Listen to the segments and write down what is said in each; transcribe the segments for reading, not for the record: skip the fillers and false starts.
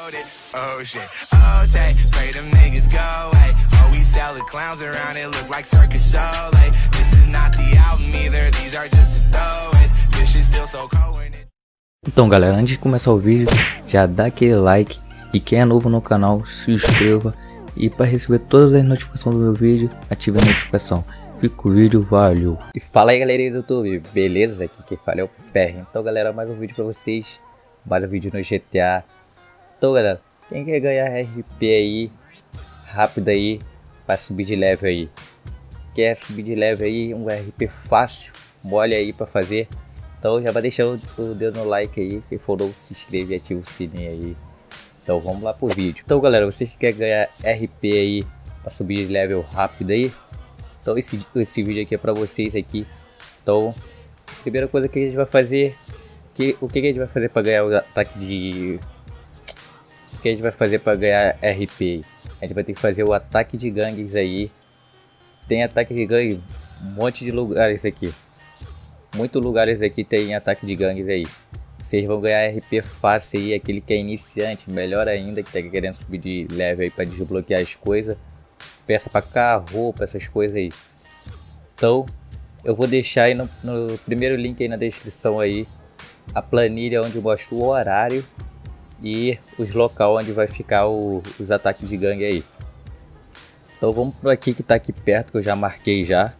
loaded. Oh shit. Oh take, spray them niggas go away. Oh we sell the clowns around it look like circus show. Like this is not the album either. These are just the throwaways. This shit still so cold when it. Então galera, antes de começar o vídeo, já dá aquele like e quem é novo no canal, se inscreva e para receber todas as notificações do meu vídeo, ative a notificação. Fica o vídeo, valeu! E fala aí galera do YouTube, beleza? Aqui quem fala é o PR. Então galera, mais um vídeo pra vocês, mais um vídeo no GTA. Então galera, quem quer ganhar RP aí, rápido aí, pra subir de level aí? Quer subir de level aí, um RP fácil, mole aí pra fazer? Então já vai deixando o dedo no like aí, quem for novo se inscreve e ativa o sininho aí. Então vamos lá pro vídeo. Então galera, vocês que querem ganhar RP aí, pra subir de level rápido aí, então esse vídeo aqui é pra vocês aqui. Então, primeira coisa que a gente vai fazer, o que a gente vai fazer para ganhar o ataque de... O que a gente vai fazer para ganhar RP? A gente vai ter que fazer o ataque de gangues aí. Tem ataque de gangues, um monte de lugares aqui. Muitos lugares aqui tem ataque de gangues aí. Vocês vão ganhar RP fácil aí, aquele que é iniciante, melhor ainda, que tá querendo subir de level aí para desbloquear as coisas. Peça para carro, roupa, essas coisas aí. Então eu vou deixar aí no primeiro link aí na descrição aí a planilha onde mostra o horário e os locais onde vai ficar os ataques de gangue aí. Então vamos por aqui que tá aqui perto, que eu já marquei já.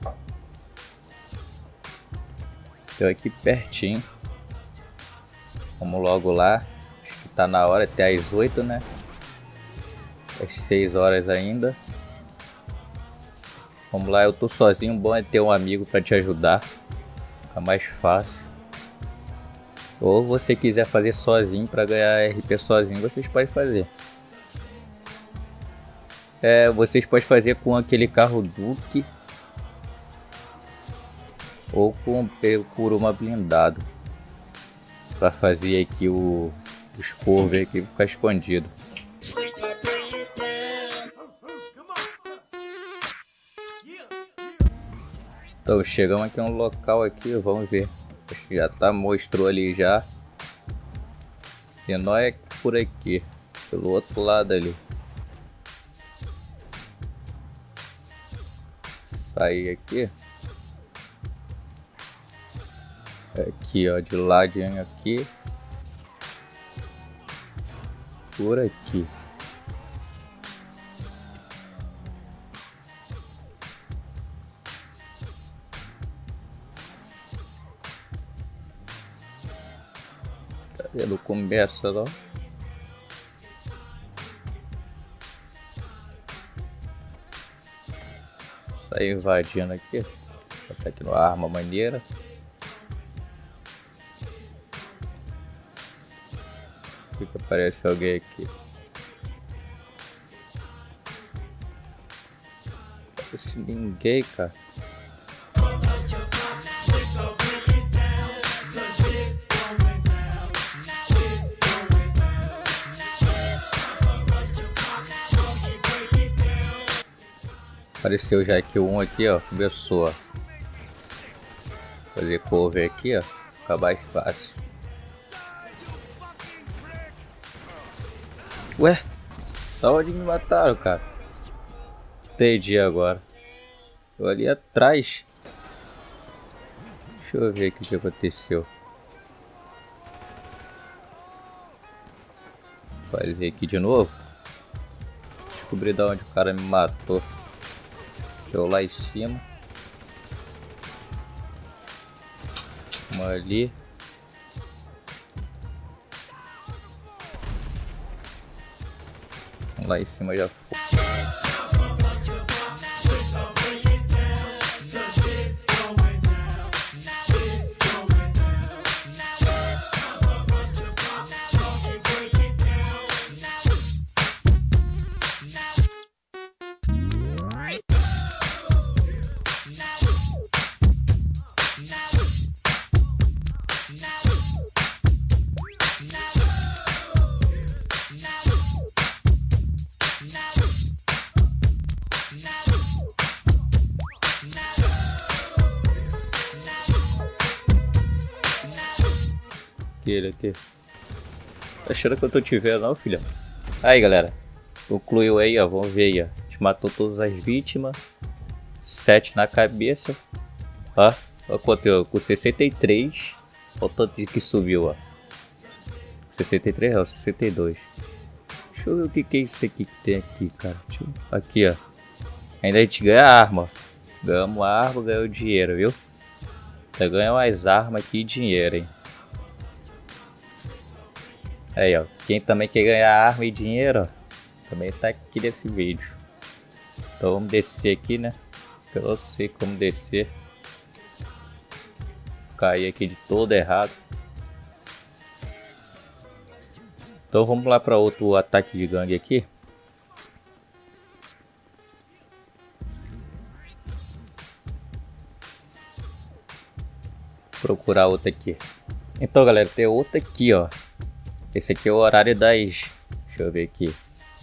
Então aqui pertinho. Vamos logo lá. Acho que tá na hora, até às 8, né? Às 6 horas ainda. Vamos lá, eu tô sozinho, bom é ter um amigo para te ajudar. Fica mais fácil. Ou você quiser fazer sozinho para ganhar RP sozinho, vocês podem fazer. Vocês podem fazer com aquele carro Duke. Ou com o Kuruma blindado. Para fazer aqui os corvos aqui ficar escondido. Então chegamos aqui a um local aqui, vamos ver. Acho que já tá, mostrou ali já. E nós é por aqui, pelo outro lado ali. Sair aqui. Aqui ó, de ladinho aqui. Por aqui. Não começa não. Sai invadindo aqui. Tá aqui numa arma maneira. Por que aparece alguém aqui? Parece ninguém, cara. Apareceu já aqui um aqui, ó, começou, ó. Fazer cover aqui, ó, fica mais fácil. Ué, da onde me mataram, cara? Entendi agora. Eu ali atrás. Deixa eu ver aqui o que aconteceu. Fazer aqui de novo. Descobrir da onde o cara me matou. Eu lá em cima. Uma ali. Lá em cima já foi. Ele aqui. Tá achando que eu tô te vendo não, filha? Aí, galera. Concluiu aí, ó. Vamos ver aí, ó. A gente matou todas as vítimas. 7 na cabeça. Ó. Olha quanto eu com 63. Olha o tanto que subiu, ó. 63 não, 62. Deixa eu ver o que é isso aqui que tem aqui, cara. Aqui, ó. Ainda a gente ganha arma. Ganhamos arma, ganhou dinheiro, viu? Já ganhou mais arma aqui e dinheiro, hein? Aí, ó. Quem também quer ganhar arma e dinheiro, ó, também tá aqui nesse vídeo. Então vamos descer aqui, né? Eu não sei como descer. Caí aqui de todo errado. Então vamos lá para outro ataque de gangue aqui. Procurar outra aqui. Então, galera, tem outra aqui, ó. Esse aqui é o horário das... Deixa eu ver aqui.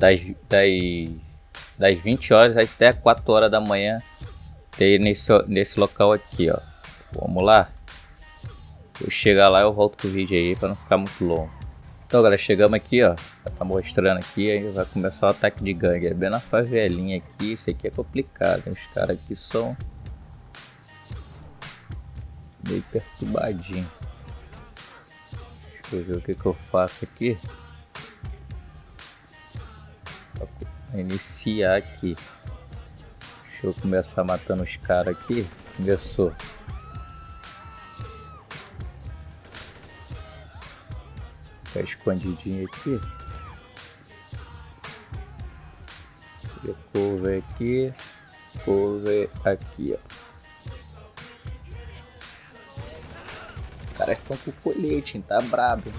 Das 20 horas até 4 horas da manhã. Tem nesse local aqui, ó. Vamos lá. Eu chegar lá eu volto com o vídeo aí para não ficar muito longo. Então, galera, chegamos aqui, ó. Já tá mostrando aqui, aí vai começar o ataque de gangue. É bem na favelinha aqui. Isso aqui é complicado, hein? Os caras aqui são meio perturbadinho. Deixa eu ver o que eu faço aqui. Pra iniciar aqui. Deixa eu começar matando os caras aqui. Começou. Ficar escondidinho aqui. Cover aqui. Cover aqui, ó. Os caras estão com colete, hein? Tá brabo.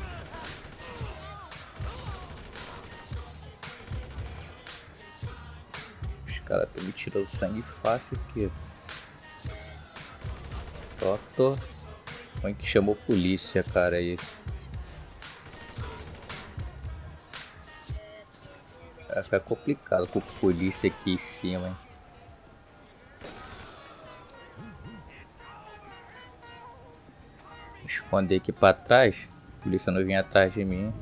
Os caras estão me tirando sangue fácil aqui. Pronto. Como que chamou polícia, cara, é esse? Vai ficar complicado com polícia aqui em cima, hein? Vou esconder aqui pra trás. A polícia não vinha atrás de mim.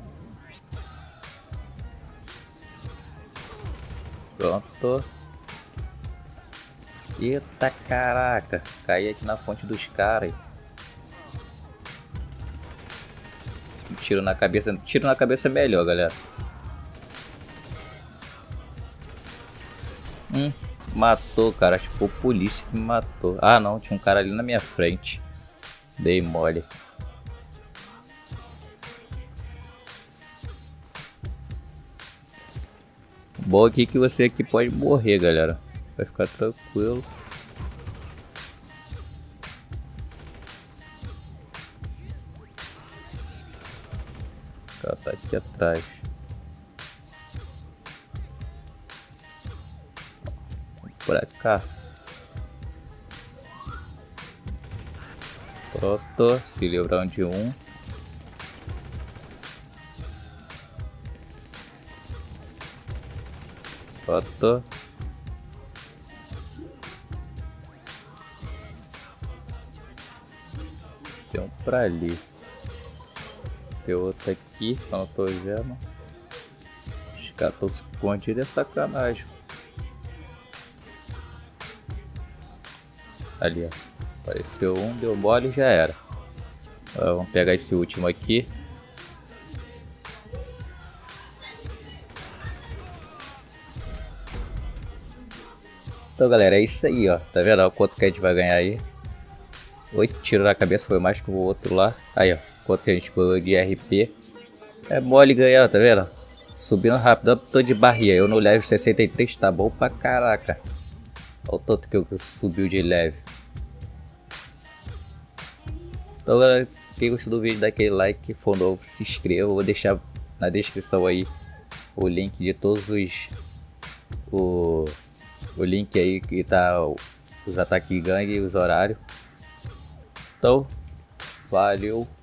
Pronto. Eita caraca. Caí aqui na fonte dos caras. Tiro na cabeça. Tiro na cabeça é melhor, galera. Matou, cara. Acho que foi a polícia que me matou. Ah, não. Tinha um cara ali na minha frente. Dei mole. Bom aqui que você aqui pode morrer, galera. Vai ficar tranquilo. O cara tá aqui atrás. Pra cá. Pronto, se livrar de um. Pronto. Tem um pra ali. Tem outro aqui, que eu não tô vendo. Os caras estão se escondidos, é sacanagem. Ali, ó. Apareceu um, deu mole e já era. Vamos pegar esse último aqui. Então, galera, é isso aí, ó. Tá vendo o quanto que a gente vai ganhar aí? 8 tiros na cabeça, foi mais que o outro lá. Aí, ó. Quanto a gente pegou de RP. É mole ganhar, tá vendo? Subindo rápido, tô de barrinha. Eu no level 63 tá bom pra caraca. Olha o tanto que eu subiu de leve. Então, galera, quem gostou do vídeo, dá aquele like, se for novo, se inscreva. Eu vou deixar na descrição aí o link de todos os... O link aí que tá os ataques de gangue e os horários. Então, valeu.